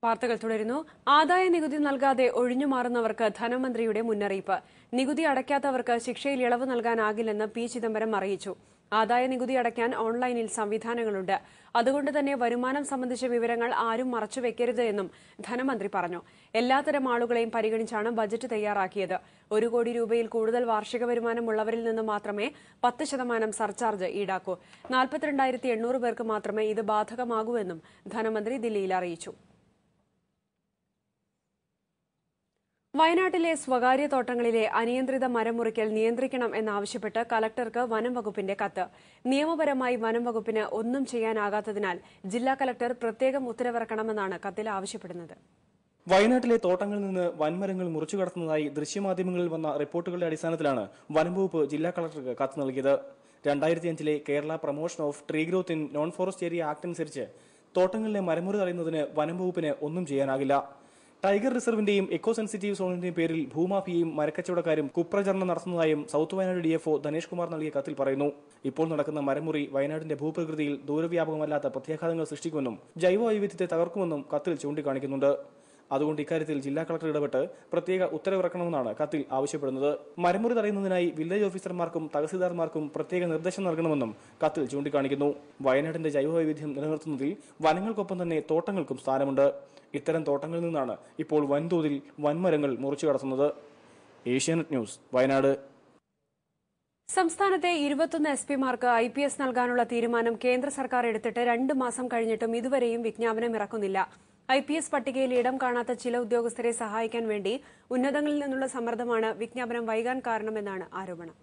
വാർത്തകൾ തുടരുന്നു. ആദായ നികുതി നൽകാതെ ഒഴിഞ്ഞുമാറുന്നവർക്ക് ധനമന്ത്രിയുടെ മുന്നറിയിപ്പ്. നികുതി അടയ്ക്കാത്തവർക്ക് ശിക്ഷയിൽ ഇളവ് നൽകാനാകില്ലെന്ന് പി ചിദംബരം അറിയിച്ചു. ആദായ നികുതി അടയ്ക്കാൻ ഓൺലൈനിൽ സംവിധാനങ്ങളുണ്ട്. അതുകൊണ്ട് തന്നെ വരുമാനം സംബന്ധിച്ച വിവരങ്ങൾ ആരും മറച്ചുവെക്കരുത് എന്നും ധനമന്ത്രി പറഞ്ഞു. എല്ലാത്തരം ആളുകളെയും പരിഗണിച്ചാണ് ബജറ്റ് തയ്യാറാക്കിയത്. 1 കോടി രൂപയിൽ കൂടുതൽ വാർഷിക വരുമാനമുള്ളവരിൽ നിന്ന് മാത്രമേ 10% സർചാർജ് ഈടാക്കൂ. 42,800 പേർക്ക് മാത്രമേ ഇത് ബാധകമാകൂ എന്നും ധനമന്ത്രി ദില്ലിയിൽ അറിയിച്ചു. വയനാട്ടിലെ സ്വകാര്യ തോട്ടങ്ങളിലെ അനിയന്ത്രിത മരം മുറിക്കൽ നിയന്ത്രിക്കണം എന്നാവശ്യപ്പെട്ട് കലക്ടർക്ക് വനം വകുപ്പിന്റെ കത്ത്. നിയമപരമായി വനം വകുപ്പിന് ഒന്നും ചെയ്യാനാകാത്തതിനാൽ ജില്ലാ കലക്ടർ പ്രത്യേകം ഉത്തരവിറക്കണമെന്നാണ് കത്തിൽ ആവശ്യപ്പെടുന്നത്. വയനാട്ടിലെ തോട്ടങ്ങളിൽ നിന്ന് വൻമരങ്ങൾ മുറിച്ചു കടത്തുന്നതായി ദൃശ്യമാധ്യമങ്ങളിൽ വന്ന റിപ്പോർട്ടുകളുടെ അടിസ്ഥാനത്തിലാണ് വനം വകുപ്പ് ജില്ലാ കളക്ടർക്ക് കത്ത് നൽകിയത്. 2005 Kerala promotion of tree growth in non forest area act അനുസരിച്ച് തോട്ടങ്ങളിലെ മരമുറി തടയുന്നതിന് വനം വകുപ്പിന് ഒന്നും ചെയ്യാനാകില്ല. ടൈഗർ റിസർവിന്റെയും എക്കോ സെൻസിറ്റീവ് സോണിന്റെയും പേരിൽ ഭൂമാഫിയയും മരക്കച്ചവടക്കാരും കുപ്രചരണം നടത്തുന്നതായും സൌത്ത് വയനാട് ഡിഎഫ്ഒ ധനേഷ് കുമാർ നൽകിയ കത്തിൽ പറയുന്നു. ഇപ്പോൾ നടക്കുന്ന മരമുറി വയനാടിന്റെ ഭൂപ്രകൃതിയിൽ ദൂരവ്യാപകമല്ലാത്ത പ്രത്യാഘാതങ്ങൾ സൃഷ്ടിക്കുമെന്നും ജൈവ വൈവിധ്യത്തെ തകർക്കുമെന്നും കത്തിൽ ചൂണ്ടിക്കാണിക്കുന്നുണ്ട്. അതുകൊണ്ട് ഇക്കാര്യത്തിൽ ജില്ലാ കളക്ടർ ഇടപെട്ട് പ്രത്യേക ഉത്തരവിറക്കണമെന്നാണ് കത്തിൽ ആവശ്യപ്പെടുന്നത്. മരമുറി തടയുന്നതിനായി വില്ലേജ് ഓഫീസർമാർക്കും തഹസിൽദാർമാർക്കും പ്രത്യേക നിർദ്ദേശം നൽകണമെന്നും കത്തിൽ ചൂണ്ടിക്കാണിക്കുന്നു. വയനാടിന്റെ ജൈവ വൈവിധ്യം നിലനിർത്തുന്നതിൽ വനങ്ങൾക്കൊപ്പം തന്നെ തോട്ടങ്ങൾക്കും സ്ഥാനമുണ്ട്. ഇത്തരം തോട്ടങ്ങളിൽ നിന്നാണ് ഇപ്പോൾ വൻതോതിൽ വൻമരങ്ങൾ മുറിച്ചു കടത്തുന്നത്. ഏഷ്യാനെറ്റ് ന്യൂസ്, വയനാട്. സംസ്ഥാനത്തെ 21 എസ്പിമാർക്ക് IPS നൽകാനുള്ള തീരുമാനം കേന്ദ്ര സർക്കാർ എടുത്തിട്ട് 2 മാസം കഴിഞ്ഞിട്ടും ഇതുവരെയും വിജ്ഞാപനം ഇറക്കുന്നില്ല. IPS പട്ടികയിൽ ഇടം കാണാത്ത ചില ഉദ്യോഗസ്ഥരെ സഹായിക്കാൻ വേണ്ടി ഉന്നതങ്ങളിൽ നിന്നുള്ള സമ്മർദ്ദമാണ് വിജ്ഞാപനം വൈകാൻ കാരണമെന്നാണ് ആരോപണം.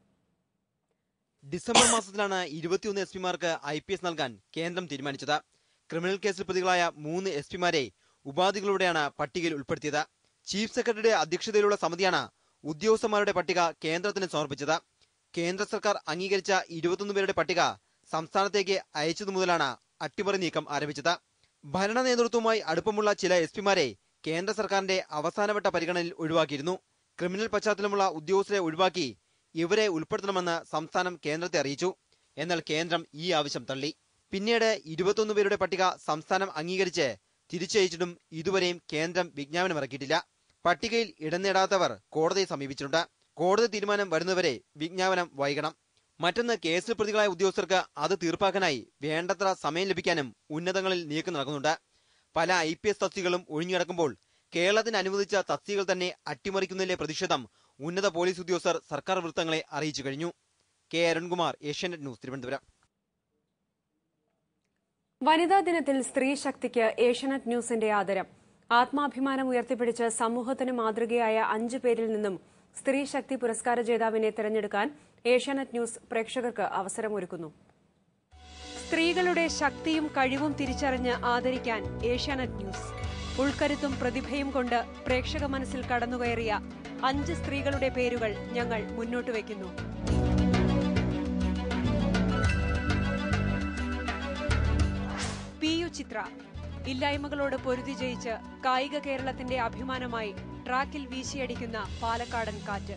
ഡിസംബർ മാസത്തിലാണ് 21 എസ്പിമാർക്ക് IPS നൽകാൻ കേന്ദ്രം തീരുമാനിച്ചത്. ക്രിമിനൽ കേസിൽ പ്രതികളായ 3 എസ്പിമാരെ ഉപാധികളോടെയാണ് പട്ടികയിൽ ഉൾപ്പെടുത്തിയത്. ചീഫ് സെക്രട്ടറിയുടെ അധ്യക്ഷതയിലുള്ള സമിതിയാണ് ഉദ്യോഗസ്ഥന്മാരുടെ പട്ടിക കേന്ദ്രത്തിന് സമർപ്പിച്ചത്. കേന്ദ്ര സർക്കാർ അംഗീകരിച്ച 21 പേരുടെ പട്ടിക സംസ്ഥാനത്തേക്ക് അയച്ചതു മുതലാണ് അട്ടിമറി നീക്കം ആരംഭിച്ചത്. ഭരണ നേതൃത്വവുമായി അടുപ്പമുള്ള ചില എസ്പിമാരെ കേന്ദ്ര സർക്കാരിന്റെ അവസാനവട്ട പരിഗണനയിൽ ഒഴിവാക്കിയിരുന്നു. ക്രിമിനൽ പശ്ചാത്തലമുള്ള ഉദ്യോഗസ്ഥരെ ഒഴിവാക്കി ഇവരെ ഉൾപ്പെടുത്തണമെന്ന് സംസ്ഥാനം കേന്ദ്രത്തെ അറിയിച്ചു. എന്നാൽ കേന്ദ്രം ഈ ആവശ്യം തള്ളി. പിന്നീട് 21 പേരുടെ പട്ടിക സംസ്ഥാനം അംഗീകരിച്ച് തിരിച്ചയച്ചിട്ടും ഇതുവരെയും കേന്ദ്രം വിജ്ഞാപനമിറക്കിയിട്ടില്ല. പട്ടികയിൽ ഇടം നേടാത്തവർ കോടതിയെ സമീപിച്ചിട്ടുണ്ട്. കോടതി തീരുമാനം വരുന്നവരെ വിജ്ഞാപനം വൈകണം. മറ്റൊന്ന്, കേസിൽ പ്രതികളായ ഉദ്യോഗസ്ഥർക്ക് അത് തീർപ്പാക്കാനായി വേണ്ടത്ര സമയം ലഭിക്കാനും ഉന്നതങ്ങളിൽ നീക്കം നടക്കുന്നുണ്ട്. പല IPS തസ്തികകളും ഒഴിഞ്ഞുകിടക്കുമ്പോൾ കേരളത്തിന് അനുവദിച്ച തസ്തികകൾ തന്നെ അട്ടിമറിക്കുന്നതിലെ പ്രതിഷേധം ഉന്നത പോലീസ് ഉദ്യോഗസ്ഥർ സർക്കാർ വൃത്തങ്ങളെ അറിയിച്ചു കഴിഞ്ഞു. കെ അരുൺകുമാർ, ഏഷ്യാനെറ്റ് ന്യൂസ്, തിരുവനന്തപുരം. വനിതാ ദിനത്തിൽ സ്ത്രീ ശക്തിക്ക് ഏഷ്യാനെറ്റ് ന്യൂസിന്റെ ആദരം. ആത്മാഭിമാനം ഉയർത്തിപ്പിടിച്ച് സമൂഹത്തിന് മാതൃകയായ 5 പേരിൽ നിന്നും സ്ത്രീ ശക്തി പുരസ്കാര ജേതാവിനെ തെരഞ്ഞെടുക്കാൻ ഏഷ്യാനെറ്റ് ന്യൂസ് പ്രേക്ഷകർക്ക് അവസരമൊരുക്കുന്നു. സ്ത്രീകളുടെ ശക്തിയും കഴിവും തിരിച്ചറിഞ്ഞ് ആദരിക്കാൻ ഏഷ്യാനെറ്റ് ന്യൂസ്. ഉൾക്കരുത്തും പ്രതിഭയും കൊണ്ട് പ്രേക്ഷക മനസ്സിൽ കടന്നുകയറിയ 5 സ്ത്രീകളുടെ പേരുകൾ ഞങ്ങൾ മുന്നോട്ട് വയ്ക്കുന്നു. PU ചിത്ര. ഇല്ലായ്മകളോട് പൊരുതി ജയിച്ച് കായിക കേരളത്തിന്റെ അഭിമാനമായി ട്രാക്കിൽ വീശിയടിക്കുന്ന പാലക്കാടൻ കാറ്റ്.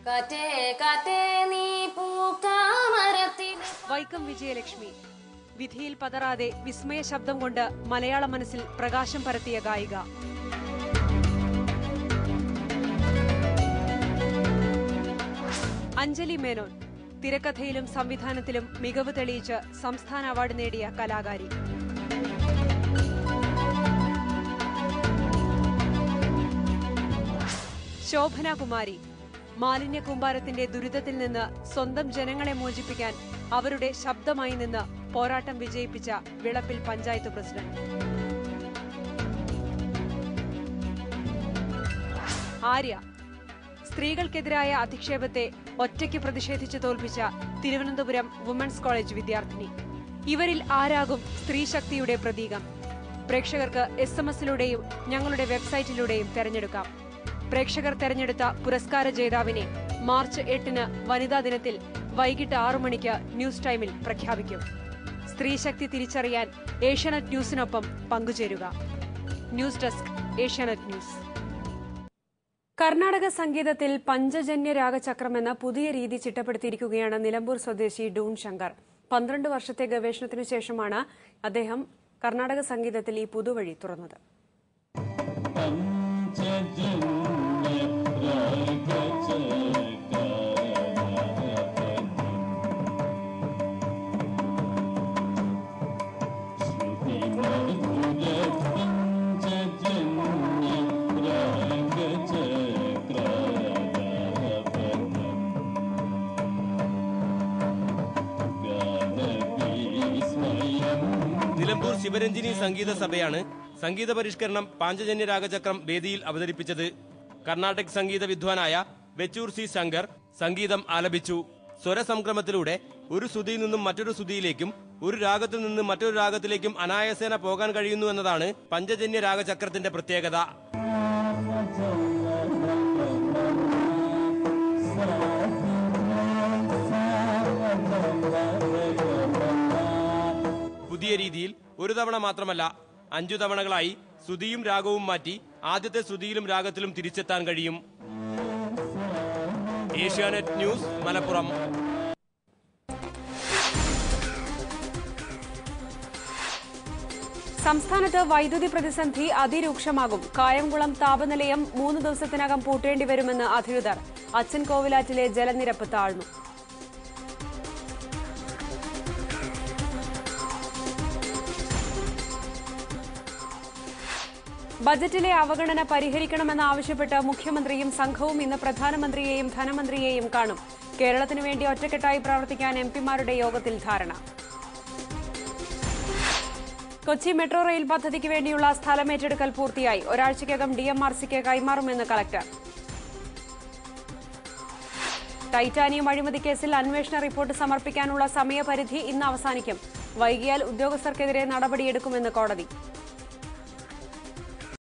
വൈക്കം വിജയലക്ഷ്മി. വിധിയിൽ പതറാതെ വിസ്മയ ശബ്ദം കൊണ്ട് മലയാള മനസ്സിൽ പ്രകാശം പരത്തിയ ഗായിക. അഞ്ജലി മേനോൻ. തിരക്കഥയിലും സംവിധാനത്തിലും മികവ് തെളിയിച്ച് സംസ്ഥാന അവാർഡ് നേടിയ കലാകാരി. ശോഭന കുമാരി. മാലിന്യ കൂമ്പാരത്തിന്റെ ദുരിതത്തിൽ നിന്ന് സ്വന്തം ജനങ്ങളെ മോചിപ്പിക്കാൻ അവരുടെ ശബ്ദമായി നിന്ന് പോരാട്ടം വിജയിപ്പിച്ച വിളപ്പിൽ പഞ്ചായത്ത് പ്രസിഡന്റ്. ആര്യ. സ്ത്രീകൾക്കെതിരായ അധിക്ഷേപത്തെ ഒറ്റയ്ക്ക് പ്രതിഷേധിച്ച് തോൽപ്പിച്ച തിരുവനന്തപുരം വുമൻസ് കോളേജ് വിദ്യാർത്ഥിനി. ഇവരിൽ ആരാകും സ്ത്രീ ശക്തിയുടെ പ്രതീകം? പ്രേക്ഷകർക്ക് SMS-ലൂടെയും ഞങ്ങളുടെ വെബ്സൈറ്റിലൂടെയും തെരഞ്ഞെടുക്കാം. പ്രേക്ഷകർ തെരഞ്ഞെടുത്ത പുരസ്കാര ജേതാവിനെ മാർച്ച് 8 വനിതാ ദിനത്തിൽ വൈകിട്ട് 6 മണിക്ക് ന്യൂസ് ടൈമിൽ പ്രഖ്യാപിക്കും. സ്ത്രീശക്തി തിരിച്ചറിയാൻ ഏഷ്യാനെറ്റ് ന്യൂസിനൊപ്പം പങ്കുചേരുക. News desk, Asianet news. Karnataka സംഗീതത്തിൽ പഞ്ചജന്യ രാഗചക്രമെന്ന പുതിയ രീതി ചിട്ടപ്പെടുത്തിയിരിക്കുകയാണ് നിലമ്പൂർ സ്വദേശി ഡൂൺ ശങ്കർ. 12 വർഷത്തെ ഗവേഷണത്തിനു ശേഷമാണ് അദ്ദേഹം കർണാടക സംഗീതത്തിൽ ഈ പുതുവഴി തുറന്നത്. നിലമ്പൂർ ശിവരഞ്ജിനി സംഗീത സഭയാണ് സംഗീത പരിഷ്കരണം പാഞ്ചജന്യ രാഗചക്രം വേദിയിൽ അവതരിപ്പിച്ചത്. കർണാടക സംഗീത വിദ്വാനായ വെച്ചൂർ സി ശങ്കർ സംഗീതം ആലപിച്ചു. സ്വരസംക്രമത്തിലൂടെ ഒരു ശ്രുതിയിൽ നിന്നും മറ്റൊരു ശ്രുതിയിലേക്കും ഒരു രാഗത്തിൽ നിന്നും മറ്റൊരു രാഗത്തിലേക്കും അനായാസേന പോകാൻ കഴിയുന്നു എന്നതാണ് പഞ്ചജന്യ രാഗചക്രത്തിന്റെ പ്രത്യേകത. പുതിയ രീതിയിൽ ഒരു തവണ മാത്രമല്ല 5 തവണകളായി ശ്രുതിയും രാഗവും മാറ്റി ആദ്യത്തെ ശ്രുതിയിലും രാഗത്തിലും തിരിച്ചെത്താൻ കഴിയും. ഏഷ്യാനെറ്റ് ന്യൂസ്, മലപ്പുറം. സംസ്ഥാനത്ത് വൈദ്യുതി പ്രതിസന്ധി അതിരൂക്ഷമാകും. കായംകുളം താപനിലയം 3 ദിവസത്തിനകം പൂട്ടേണ്ടി വരുമെന്ന് അധികൃതർ. അച്ചൻകോവിലാറ്റിലെ ജലനിരപ്പ് താഴ്ന്നു. ബജറ്റിലെ അവഗണന പരിഹരിക്കണമെന്നാവശ്യപ്പെട്ട് മുഖ്യമന്ത്രിയും സംഘവും ഇന്ന് പ്രധാനമന്ത്രിയെയും ധനമന്ത്രിയെയും കാണും. കേരളത്തിനു വേണ്ടി ഒറ്റക്കെട്ടായി പ്രവർത്തിക്കാൻ എംപിമാരുടെ യോഗത്തിൽ ധാരണ. കൊച്ചി മെട്രോ റെയിൽ പദ്ധതിക്ക് വേണ്ടിയുള്ള സ്ഥലമേറ്റെടുക്കൽ പൂർത്തിയായി. ഒരാഴ്ചയ്ക്കകം DMRCക്ക് കൈമാറുമെന്ന് കളക്ടർ. ടൈറ്റാനിയം അഴിമതി കേസിൽ അന്വേഷണ റിപ്പോർട്ട് സമർപ്പിക്കാനുള്ള സമയപരിധി ഇന്ന് അവസാനിക്കും. വൈകിയാൽ ഉദ്യോഗസ്ഥർക്കെതിരെ നടപടിയെടുക്കുമെന്ന് കോടതി.